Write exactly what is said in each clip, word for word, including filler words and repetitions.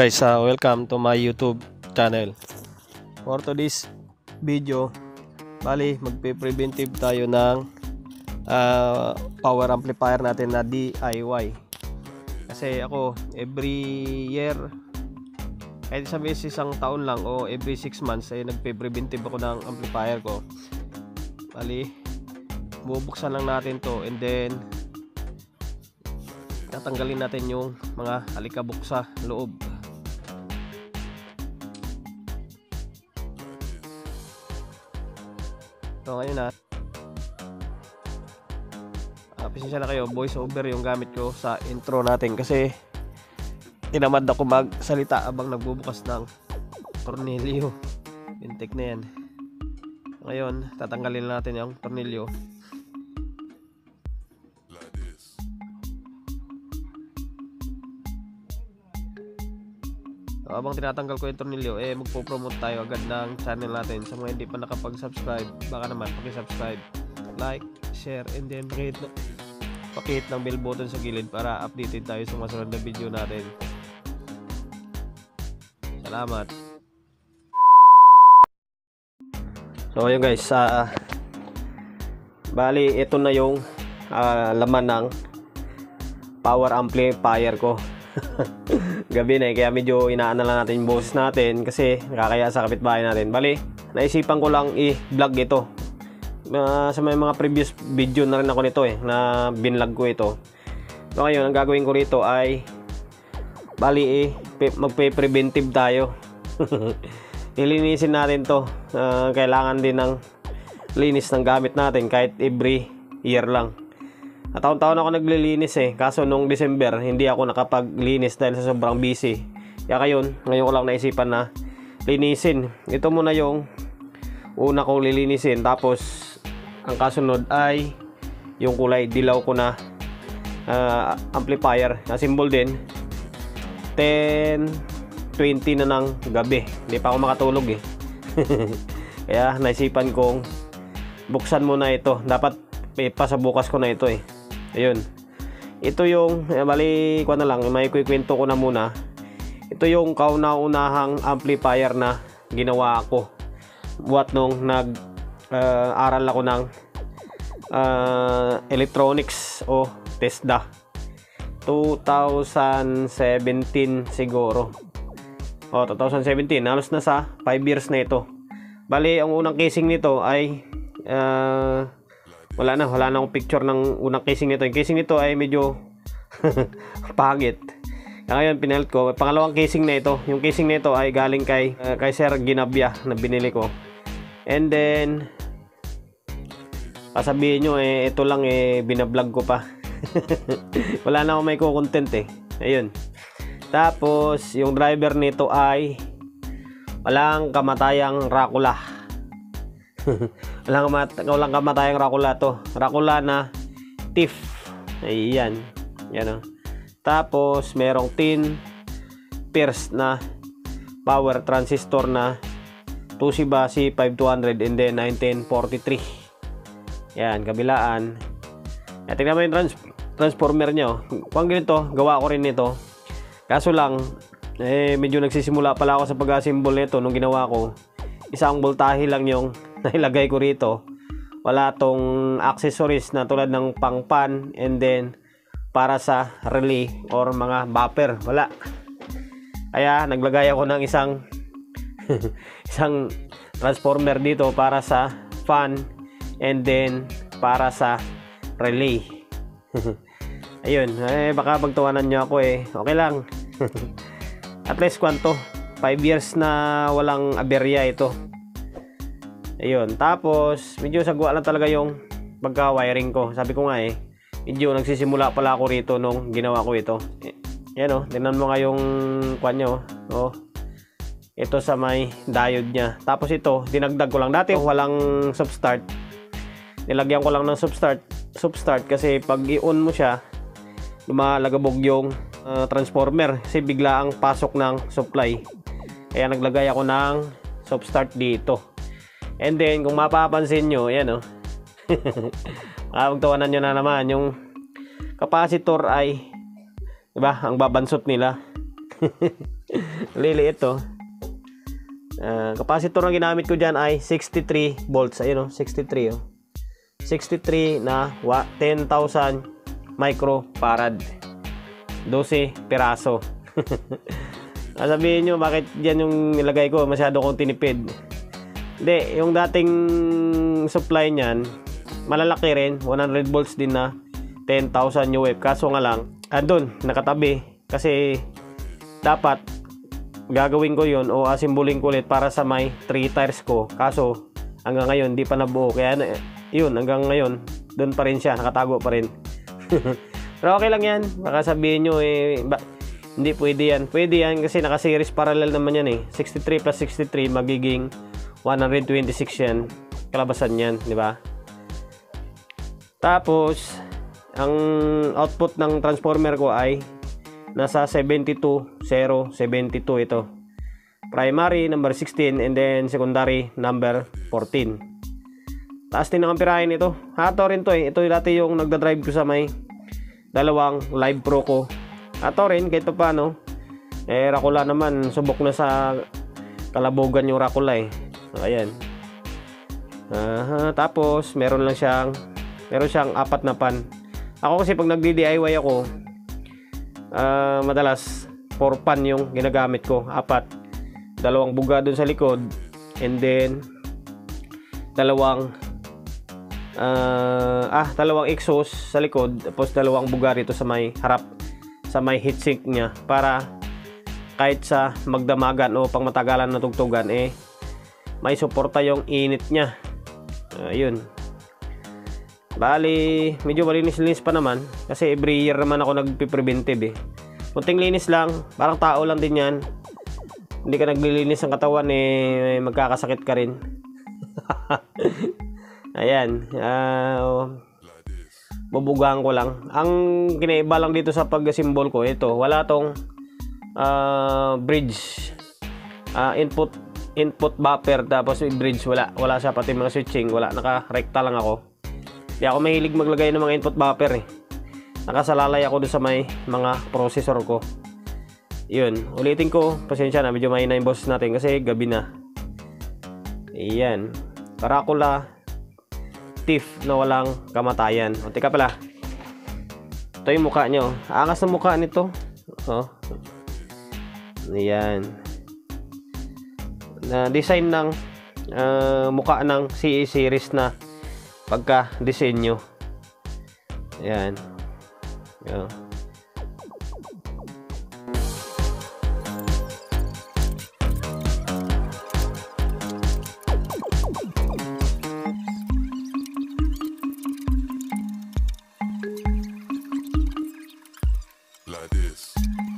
guys, uh, welcome to my YouTube channel. For today's video, bali magpe-preventive tayo ng uh, power amplifier natin na D I Y. Kasi ako every year, kahit sa beses isang taon lang o every six months ay nagpe-preventive ako ng amplifier ko. Bali bubuksan lang natin to and then tatanggalin natin yung mga alikabok sa loob. So ngayon na uh, pasensya na kayo, voice over yung gamit ko sa intro natin kasi tinamad ako magsalita abang nagbubukas ng tornilyo. Intek na yan. Ngayon tatanggalin natin yung tornilyo. So, habang tinatanggal ko yung tornilyo, eh magpo-promote tayo agad ng channel natin. Sa mga hindi pa nakapag-subscribe, baka naman paki-subscribe, like, share, and then pakihit, pakihit ng bell button sa gilid para updated tayo sa mga sunod na video natin. Salamat. So ayun guys, uh, bali ito na yung uh, laman ng power amplifier ko. Gabi na eh, kaya medyo inaana lang natin yung boses natin kasi nakakaya sa kapitbahay natin. Bali, naisipan ko lang i-vlog ito. Uh, sa may mga previous video na rin ako nito eh, na binlog ko ito. So ngayon, ang gagawin ko rito ay bali eh, magpe-preventive tayo. Nilinisin natin to. Uh, kailangan din ng linis ng gamit natin kahit every year lang. At taon-taon ako naglilinis eh. Kaso nung December, hindi ako nakapaglinis dahil sa sobrang busy. Kaya ngayon, ngayon ko lang naisipan na linisin. Ito muna yung una kong lilinisin. Tapos, ang kasunod ay yung kulay dilaw ko na uh, amplifier. Na symbol din. ten twenty na ng gabi. Hindi pa ako makatulog eh. Kaya naisipan kong buksan muna ito. Dapat eh, pasabukas ko na ito eh. Ayun. Ito yung eh, bali ko na lang, may kukwento ko na muna. Ito yung kauna-unahang amplifier na ginawa ko. Buat nung nag uh, aral ako ng uh, electronics o TESDA. twenty seventeen siguro. O twenty seventeen, halos na sa five years na ito. Bali ang unang casing nito ay uh, wala na, wala na akong picture ng unang casing nito. Yung casing nito ay medyo pangit. Kaya ngayon pinalit ko. Pangalawang casing na ito. Yung casing nito ay galing kay uh, kay Sir Ginabia na binili ko. And then pasabihin nyo eh ito lang eh binablog ko pa. Wala na akong may content eh. Ayun. Tapos yung driver nito ay walang kamatayang Rakula. walang, kamat walang kamatayang Rakula to. Rakula na T I F. Ayan. Yan o. Tapos merong tin Pierce na power transistor na Toshiba C five two hundred and then nineteen forty-three. Yan, kabilaan. Yan, tingnan mo yung trans transformer nyo. Kung ganito, gawa ko rin nito. Kaso lang, eh, medyo nagsisimula pala ako sa pag-assemble nito nung ginawa ko. Isang voltahe lang yung nailagay ko rito. Wala tong accessories na tulad ng pang-pan and then para sa relay or mga buffer. Wala. Kaya naglagay ako ng isang isang transformer dito para sa fan and then para sa relay. Ayun. Eh, baka pagtawanan nyo ako eh. Okay lang. At least kwanto? five years na walang aberya ito. Ayun. Tapos, medyo sagwa lang talaga yung pagka-wiring ko. Sabi ko nga eh, medyo nagsisimula pala ako rito nung ginawa ko ito. Yan o. Tingnan mo nga yung kwan nyo. O. Ito sa may diode nya. Tapos ito, dinagdag ko lang. Dati walang substart. Nilagyan ko lang ng substart. Substart kasi pag i-on mo siya, lumalagabog yung uh, transformer. Kasi bigla ang pasok ng supply. Kaya naglagay ako ng substart dito. And then, kung mapapansin nyo, yan o. Makapagtawanan nyo na naman. Yung capacitor ay, diba, ang babansot nila. Liliit to. Uh, capacitor na ginamit ko dyan ay sixty-three volts. Ayun o, sixty-three oh. sixty-three na ten thousand microfarad. twelve piraso. Sabihin nyo, bakit dyan yung nilagay ko? Masyado kong tinipid. Hindi, yung dating supply nyan, malalaki rin. one hundred volts din na ten thousand U F. Kaso nga lang, andun, nakatabi. Kasi dapat gagawin ko yun o asimbuling ko ulit para sa may three tires ko. Kaso hanggang ngayon di pa nabuo. Kaya yun, hanggang ngayon doon pa rin siya, nakatago pa rin. Pero okay lang yan. Baka sabihin nyo eh, ba, hindi pwede yan. Pwede yan kasi naka-series parallel naman yan eh. sixty-three plus sixty-three magiging one hundred twenty-six yan. Kalabasan yan, di ba? Tapos ang output ng transformer ko ay nasa seventy-two zero seventy-two ito. Primary number sixteen and then secondary number fourteen. Taas din ang amperahe nito. Hato rin to eh. Ito dati yung nagda-drive ko sa may dalawang Live Pro ko. Hato rin kahit pa paano. Eh Rakula naman subok na sa kalabogan yung Rakula eh. Ayan. Aha, tapos meron lang siyang meron siyang apat na pan. Ako kasi pag nagdi-D I Y ako, Uh, madalas four pan yung ginagamit ko, apat, dalawang buga dun sa likod and then dalawang uh, ah dalawang exhaust sa likod, tapos dalawang buga rito sa may harap, sa may heatsink nya, para kahit sa magdamagan o pang matagalan na tugtugan eh may suporta yung init nya. Uh, yun. Bali, medyo malinis-linis pa naman kasi every year naman ako nagpi-preventive eh. Kunting linis lang, parang tao lang din yan. Hindi ka naglilinis ng katawan eh, magkakasakit ka rin. Ayan, uh, bubugahan ko lang. Ang kinaiba lang dito sa pag-symbol ko, ito, wala tong uh, bridge, uh, input input buffer, tapos bridge, wala. Wala siya, pati mga switching, wala. Naka-rekta lang ako. Di ako mahilig maglagay ng mga input buffer eh. Nakasalalay ako doon sa may mga processor ko. Yun, ulitin ko. Pasensya na, medyo mahina yung boses natin kasi gabi na. Ayan. Rakula Thief na walang kamatayan. O, teka pala. Ito yung mukha nyo. Angas ng mukha nito. O. Ayan. Na design ng uh, mukha ng C E series na pagka disenyo. Ayan. Ayan. Like this.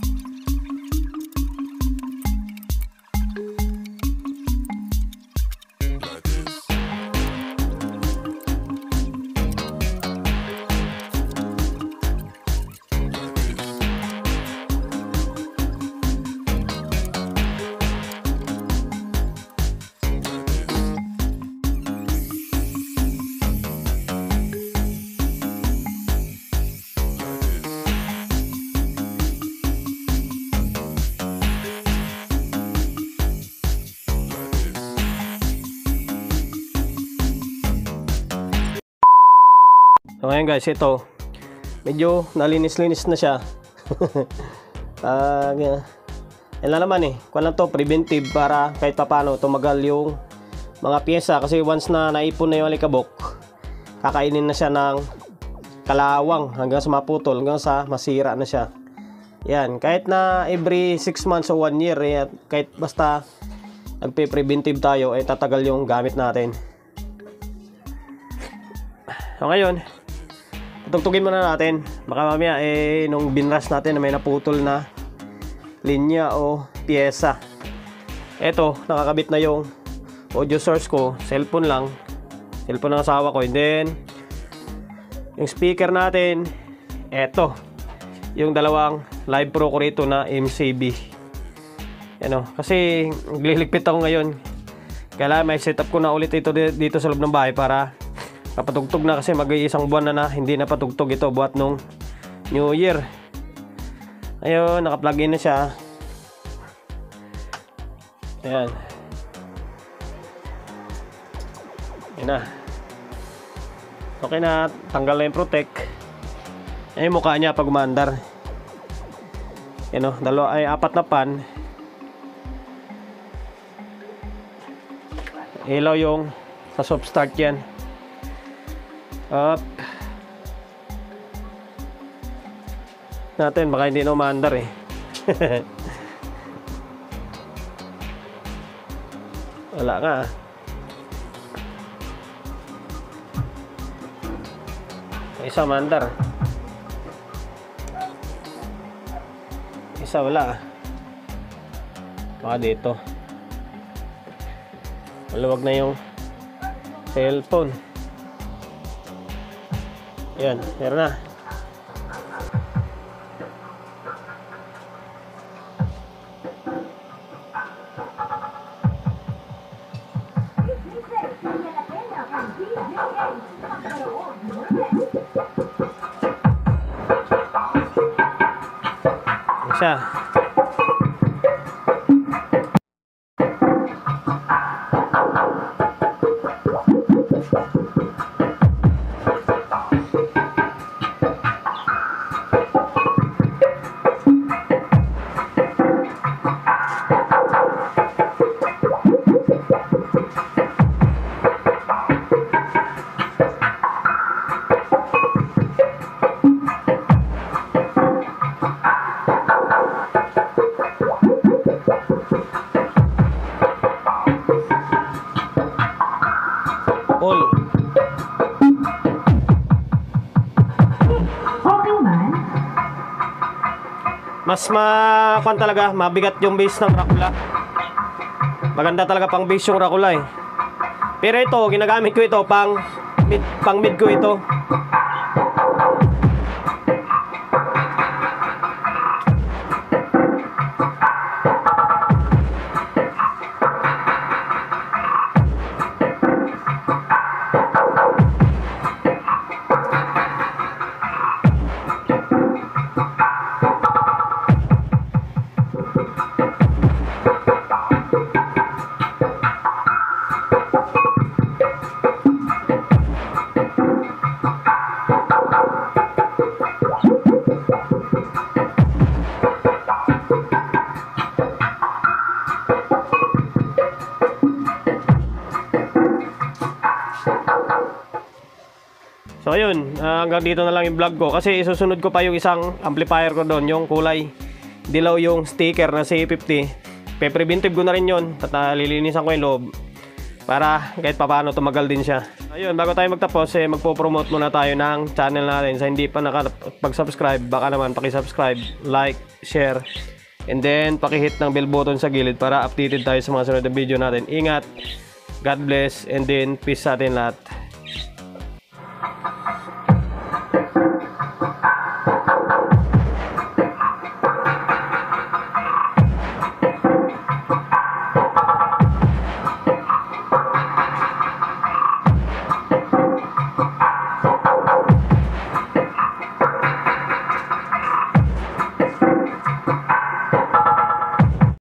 So ngayon guys, ito medyo nalinis-linis na siya. uh, yan lang naman eh, kung lang to preventive para kahit papano tumagal yung mga pyesa, kasi once na naipon na yung alikabok, kakainin na siya ng kalawang hanggang sa maputol, hanggang sa masira na siya. Yan, kahit na every six months o one year eh, kahit basta nagpe-preventive tayo, eh tatagal yung gamit natin. So ngayon, tutugtugin muna natin. Baka mamaya eh nung binrush natin na may naputol na linya o pyesa. Eto, nakakabit na yung audio source ko. Cellphone lang. Cellphone ng asawa ko. And then yung speaker natin, eto, yung dalawang Live Pro ko rito na M C B. Ano, kasi nagliligpit ako ngayon. Kailangan may setup ko na ulit ito dito sa loob ng bahay para kapatugtog na, kasi mag-iisang buwan na na hindi na patugtog ito buhat nung New Year. Ayun, naka-plug in na siya. Ayan. Ayan na. Okay na. Tanggal na yung protect. Ayan yung mukha niya pag umaandar. Ayan o. Dalawa ay apat na pan. Ilaw yung sa soft start yan. Up. Natin. Baka hindi na umaandar eh. Wala nga. Isa mandar. Isa wala. Baka dito. Maluwag na yung cellphone. Yan, meron na. Isa. All. Mas makuan talaga, mabigat yung base ng Dracula. Maganda talaga pang base yung Dracula eh. Pero ito, ginagamit ko ito pang mid, pang mid ko ito. So ayun, uh, hanggang dito na lang yung vlog ko kasi isusunod ko pa yung isang amplifier ko doon, yung kulay dilaw yung sticker na C fifty. Pe-preventive ko na rin yun at nalilinisan ko yung loob para kahit papaano tumagal din siya. Ayun, bago tayo magtapos, eh, magpo-promote muna tayo ng channel natin. Sa hindi pa nakapag-subscribe, baka naman paki-subscribe, like, share, and then paki-hit ng bell button sa gilid para updated tayo sa mga sunod na video natin. Ingat, God bless, and then peace sa atin lahat.